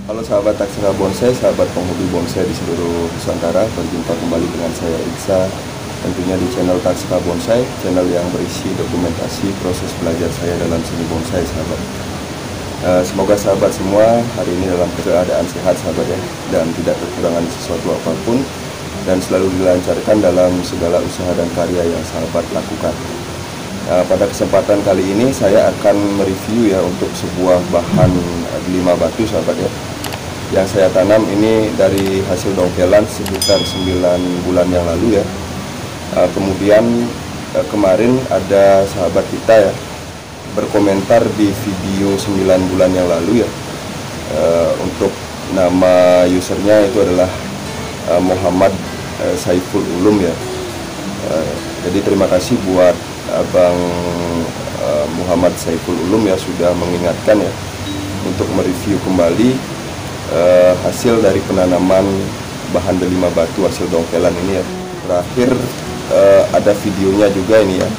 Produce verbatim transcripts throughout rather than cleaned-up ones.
Halo sahabat Taksaka Bonsai, sahabat penghobi bonsai di seluruh Nusantara. Berjumpa kembali dengan saya Iksa, tentunya di channel Taksaka Bonsai, channel yang berisi dokumentasi proses belajar saya dalam seni bonsai, sahabat. Uh, semoga sahabat semua hari ini dalam keadaan sehat, sahabat ya, dan tidak kekurangan sesuatu apapun, dan selalu dilancarkan dalam segala usaha dan karya yang sahabat lakukan. Uh, pada kesempatan kali ini saya akan mereview ya untuk sebuah bahan lima batu, sahabat ya, yang saya tanam ini dari hasil dongkelan sekitar sembilan bulan yang lalu ya. Uh, kemudian uh, kemarin ada sahabat kita ya berkomentar di video sembilan bulan yang lalu ya, uh, untuk nama usernya itu adalah uh, Muhammad uh, Saiful Ulum ya. Uh, jadi terima kasih buat Abang uh, Muhammad Saiful Ulum ya sudah mengingatkan ya untuk mereview kembali Uh, hasil dari penanaman bahan delima batu hasil dongkelan ini ya. Terakhir uh, ada videonya juga ini ya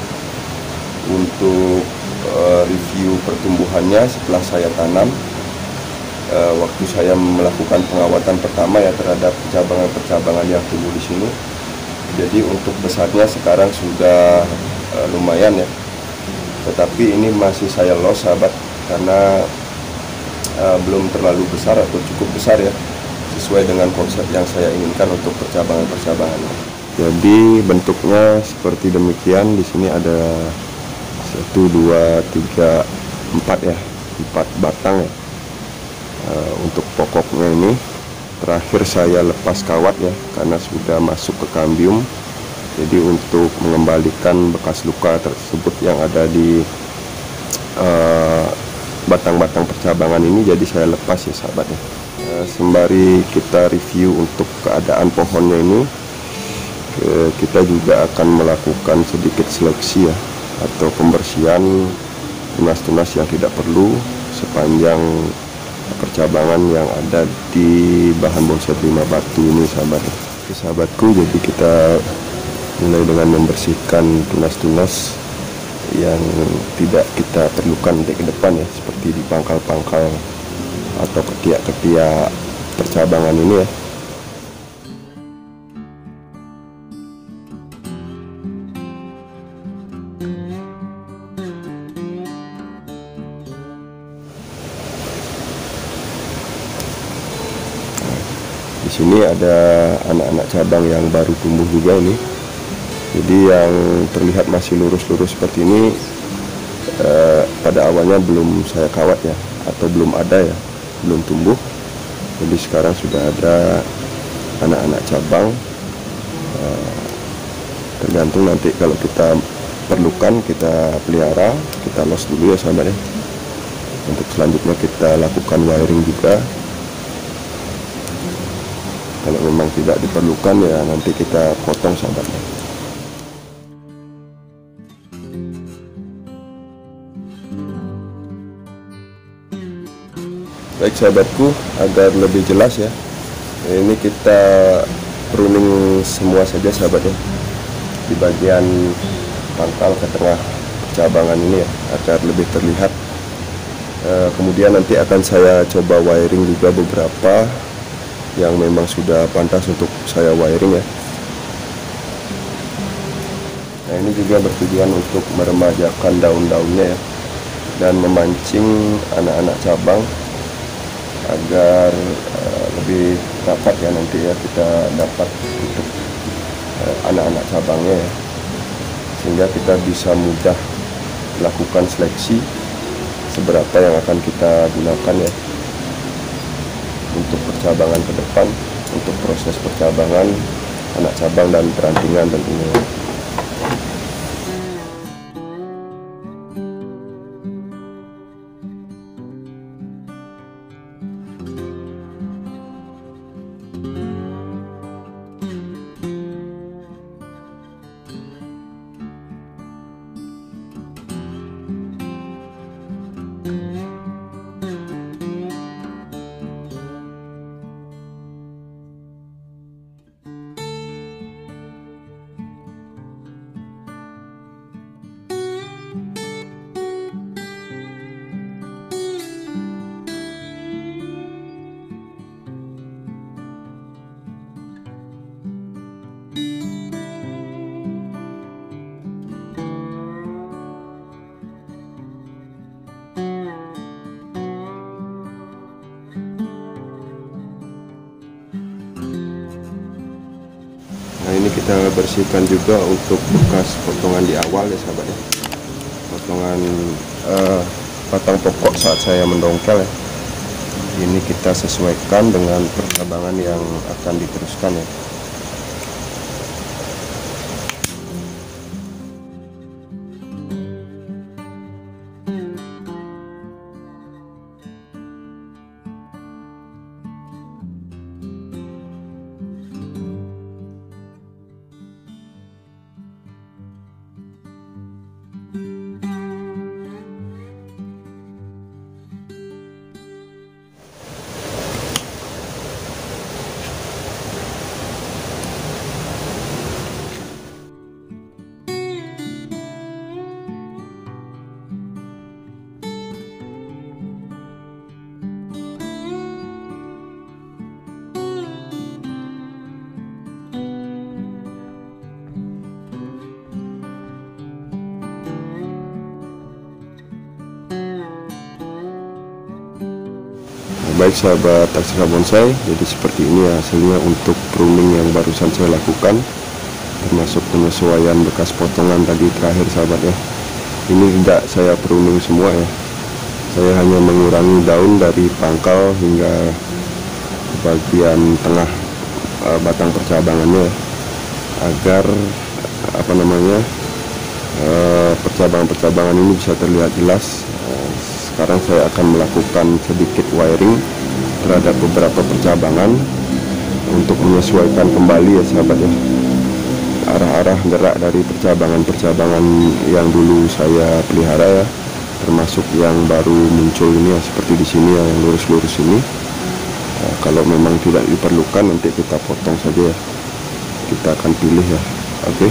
untuk uh, review pertumbuhannya setelah saya tanam, uh, waktu saya melakukan pengawatan pertama ya terhadap percabangan-percabangan yang tumbuh di sini. Jadi untuk besarnya sekarang sudah uh, lumayan ya, tetapi ini masih saya loss, sahabat, karena Uh, belum terlalu besar atau cukup besar ya, sesuai dengan konsep yang saya inginkan untuk percabangan-percabangan. Jadi bentuknya seperti demikian. Di sini ada satu, dua, tiga, empat ya, empat batang ya. Uh, untuk pokoknya ini terakhir saya lepas kawat ya, karena sudah masuk ke kambium. Jadi untuk mengembalikan bekas luka tersebut yang ada di uh, batang-batang percabangan ini, jadi saya lepas ya, sahabat ya. Sembari kita review untuk keadaan pohonnya ini, kita juga akan melakukan sedikit seleksi ya, atau pembersihan tunas-tunas yang tidak perlu sepanjang percabangan yang ada di bahan bonsai delima batu ini, sahabat ya. Oke, sahabatku, jadi kita mulai dengan membersihkan tunas-tunas yang tidak kita perlukan nanti ke depan ya, seperti di pangkal-pangkal atau ketiak-ketiak percabangan ini ya. Di sini ada anak-anak cabang yang baru tumbuh juga ini. Jadi yang terlihat masih lurus-lurus seperti ini eh, pada awalnya belum saya kawat ya, atau belum ada ya, belum tumbuh. Jadi sekarang sudah ada anak-anak cabang. eh, Tergantung nanti kalau kita perlukan kita pelihara, kita los dulu ya, sahabat ya. Untuk selanjutnya kita lakukan wiring juga. Kalau memang tidak diperlukan ya nanti kita potong, sahabatnya. Baik sahabatku, agar lebih jelas ya, ini kita pruning semua saja, sahabat ya, di bagian pangkal ke tengah percabangan ini ya, agar lebih terlihat. E, kemudian nanti akan saya coba wiring juga beberapa yang memang sudah pantas untuk saya wiring ya. Nah, ini juga bertujuan untuk meremajakan daun-daunnya ya, dan memancing anak-anak cabang agar uh, lebih rapat ya nanti ya, kita dapat untuk anak-anak uh, cabangnya ya, sehingga kita bisa mudah melakukan seleksi seberapa yang akan kita gunakan ya untuk percabangan ke depan, untuk proses percabangan anak cabang dan perantingan tentunya. ini kita bersihkan juga untuk bekas potongan di awal ya sahabat ya, potongan uh, batang pokok saat saya mendongkel ya. Ini kita sesuaikan dengan percabangan yang akan diteruskan ya. Baik sahabat Taksaka Bonsai, jadi seperti ini ya hasilnya untuk pruning yang barusan saya lakukan, termasuk penyesuaian bekas potongan tadi terakhir sahabat ya. Ini tidak saya pruning semua ya, saya hanya mengurangi daun dari pangkal hingga bagian tengah e, batang percabangannya, agar apa namanya e, percabangan-percabangan ini bisa terlihat jelas. Sekarang saya akan melakukan sedikit wiring terhadap beberapa percabangan untuk menyesuaikan kembali ya sahabat ya, arah-arah gerak dari percabangan-percabangan yang dulu saya pelihara ya, termasuk yang baru muncul ini ya, seperti di sini ya, yang lurus-lurus ini. Nah, kalau memang tidak diperlukan nanti kita potong saja ya, kita akan pilih ya. Oke.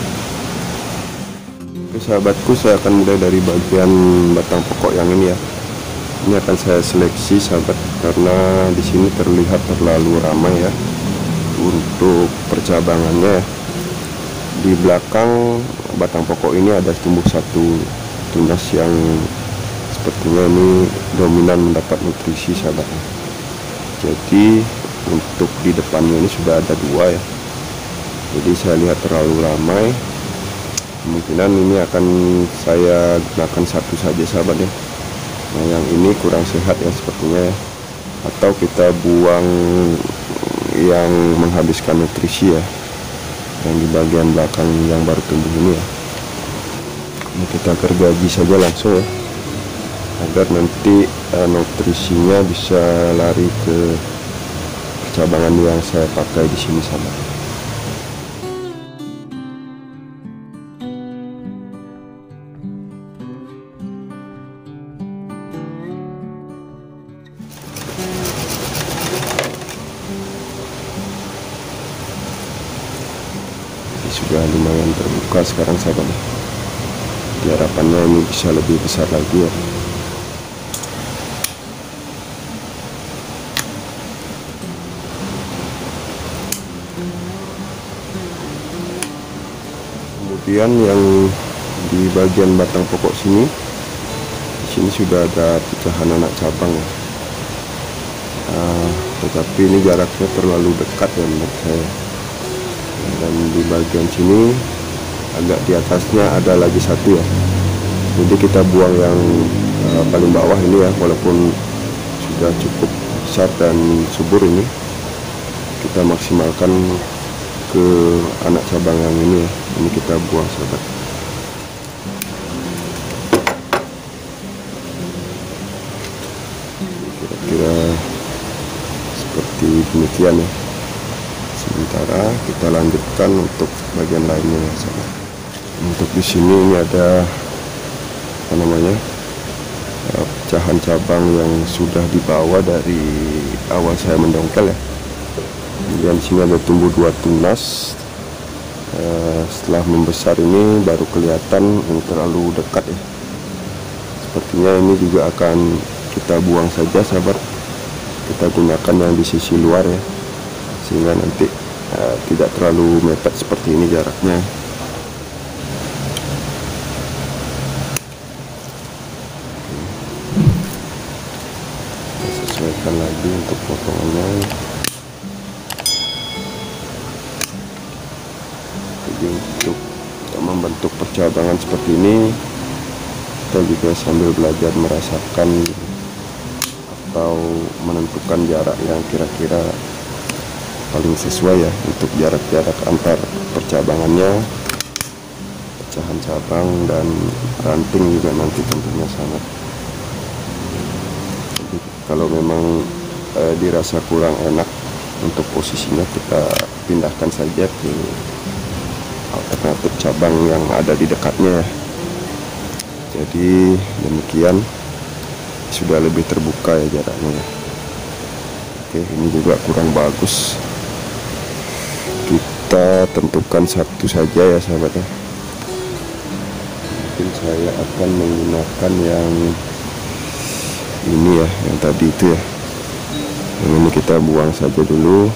Oke sahabatku, saya akan mulai dari bagian batang pokok yang ini ya. Ini akan saya seleksi sahabat, karena di sini terlihat terlalu ramai ya untuk percabangannya. Di belakang batang pokok ini ada tumbuh satu tunas yang sepertinya ini dominan mendapat nutrisi sahabat. Jadi untuk di depannya ini sudah ada dua ya. Jadi saya lihat terlalu ramai, kemungkinan ini akan saya gunakan satu saja sahabat ya. Nah yang ini kurang sehat ya sepertinya ya, atau kita buang yang menghabiskan nutrisi ya, yang di bagian belakang yang baru tumbuh ini ya. Ini kita gergaji saja langsung ya, agar nanti uh, nutrisinya bisa lari ke percabangan yang saya pakai di sini sahabat. Sudah lumayan terbuka sekarang sahabat, harapannya ini bisa lebih besar lagi ya. Kemudian yang di bagian batang pokok sini, di sini sudah ada pecahan anak cabang ya. Nah, tetapi ini jaraknya terlalu dekat ya menurut saya. Dan di bagian sini agak di atasnya ada lagi satu ya, jadi kita buang yang uh, paling bawah ini ya, walaupun sudah cukup besar dan subur, ini kita maksimalkan ke anak cabang yang ini ya. Ini kita buang sahabat. Kira-kira seperti demikian ya. Sementara kita lanjutkan untuk bagian lainnya ya sahabat. Untuk di sini ini ada apa namanya pecahan cabang yang sudah dibawa dari awal saya mendongkel ya. Kemudian di sini ada tumbuh dua tunas. Uh, setelah membesar ini baru kelihatan ini terlalu dekat ya. Sepertinya ini juga akan kita buang saja sahabat. Kita gunakan yang di sisi luar ya, sehingga nanti uh, tidak terlalu mepet seperti ini jaraknya. Kita sesuaikan lagi untuk potongannya. Jadi untuk membentuk percabangan seperti ini, kita juga sambil belajar merasakan atau menentukan jarak yang kira-kira paling sesuai ya untuk jarak-jarak antar percabangannya, pecahan cabang dan ranting juga nanti tentunya sama. Jadi kalau memang eh, dirasa kurang enak untuk posisinya, kita pindahkan saja ke alternatif cabang yang ada di dekatnya. Jadi demikian, sudah lebih terbuka ya jaraknya. Oke, ini juga kurang bagus, kita tentukan satu saja ya sahabatnya. Mungkin saya akan menggunakan yang ini ya, yang tadi itu ya. Yang ini kita buang saja dulu.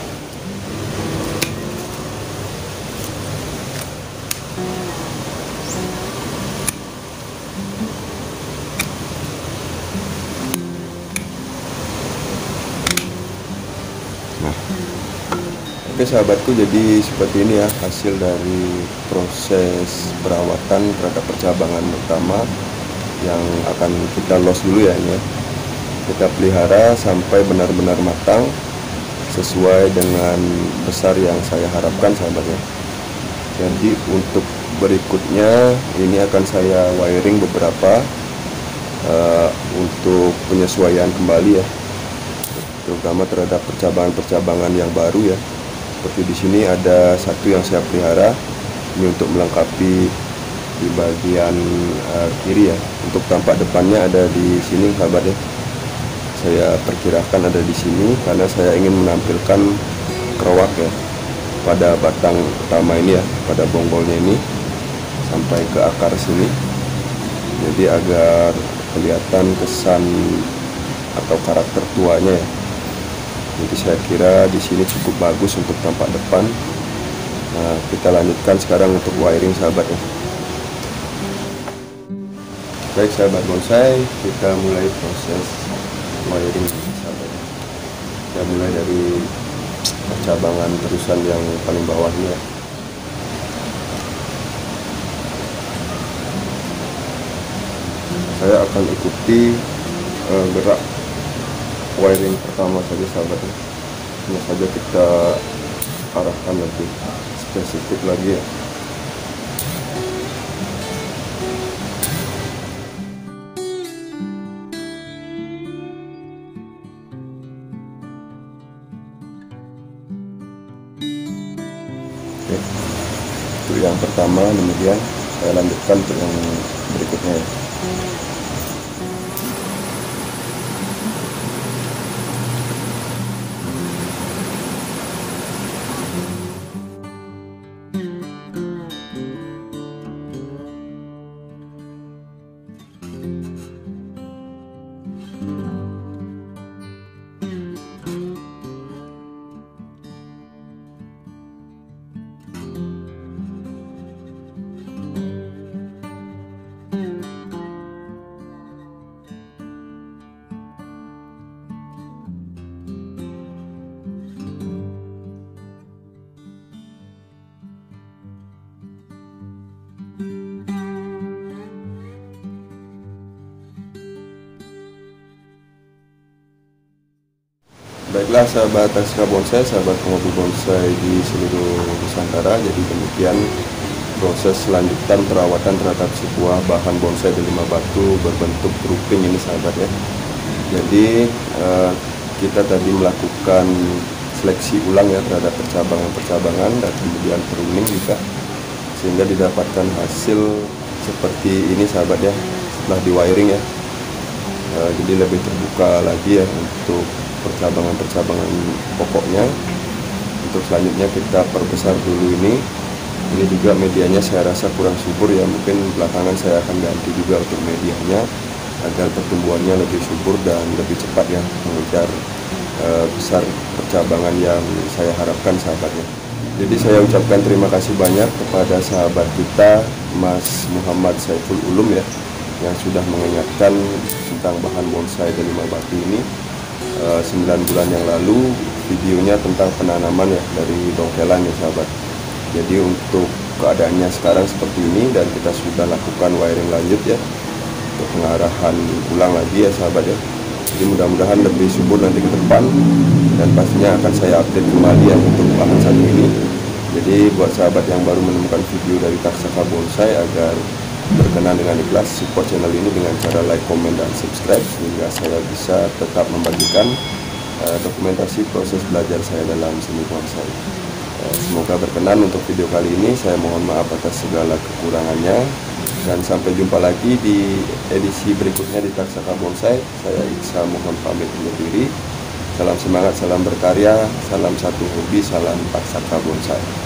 Nah, oke sahabatku, jadi seperti ini ya hasil dari proses perawatan terhadap percabangan utama yang akan kita los dulu ya ini ya. Kita pelihara sampai benar-benar matang sesuai dengan besar yang saya harapkan sahabatnya. Jadi untuk berikutnya ini akan saya wiring beberapa uh, untuk penyesuaian kembali ya, terutama terhadap percabangan-percabangan yang baru ya. Seperti di sini ada satu yang saya pelihara, ini untuk melengkapi di bagian uh, kiri ya. Untuk tampak depannya ada di sini sahabat ya. Saya perkirakan ada di sini karena saya ingin menampilkan kerowak ya pada batang utama ini ya, pada bonggolnya ini sampai ke akar sini. Jadi agar kelihatan kesan atau karakter tuanya ya. Jadi saya kira di sini cukup bagus untuk tampak depan. Nah, kita lanjutkan sekarang untuk wiring sahabat ya. Baik sahabat bonsai, kita mulai proses wiring sahabat. Kita mulai dari percabangan terusan yang paling bawahnya. Saya akan ikuti uh, gerak wiring pertama saja sahabatnya. Hanya saja kita arahkan lebih spesifik lagi ya. Oke, untuk yang pertama demikian, saya lanjutkan untuk yang berikutnya ya. Baiklah sahabat Taksika Bonsai, sahabat penghobi bonsai di seluruh Nusantara. Jadi demikian proses selanjutan perawatan terhadap sebuah bahan bonsai delima batu berbentuk grouping ini sahabat ya. Jadi eh, kita tadi melakukan seleksi ulang ya terhadap percabangan-percabangan dan kemudian pruning juga, sehingga didapatkan hasil seperti ini sahabat ya setelah di wiring ya. Eh, jadi lebih terbuka lagi ya untuk percabangan-percabangan pokoknya. Untuk selanjutnya kita perbesar dulu ini. Ini juga medianya saya rasa kurang subur ya, mungkin belakangan saya akan ganti juga untuk medianya agar pertumbuhannya lebih subur dan lebih cepat ya mengejar uh, besar percabangan yang saya harapkan sahabatnya. Jadi saya ucapkan terima kasih banyak kepada sahabat kita Mas Muhammad Saiful Ulum ya, yang sudah mengingatkan tentang bahan bonsai delima batu ini sembilan bulan yang lalu, videonya tentang penanaman ya dari dongkelan ya sahabat. Jadi untuk keadaannya sekarang seperti ini, dan kita sudah lakukan wiring lanjut ya untuk pengarahan ulang lagi ya sahabat ya. Jadi mudah-mudahan lebih subur nanti ke depan, dan pastinya akan saya update kembali ya untuk bahan satu ini. Jadi buat sahabat yang baru menemukan video dari Taksaka Bonsai, agar berkenan dengan ikhlas support channel ini dengan cara like, comment, dan subscribe, sehingga saya bisa tetap membagikan uh, dokumentasi proses belajar saya dalam seni bonsai. Uh, semoga berkenan untuk video kali ini. Saya mohon maaf atas segala kekurangannya, dan sampai jumpa lagi di edisi berikutnya di Taksaka Bonsai. Saya Iksa mohon pamit undur diri. Salam semangat, salam berkarya, salam satu hobi, salam Taksaka Bonsai.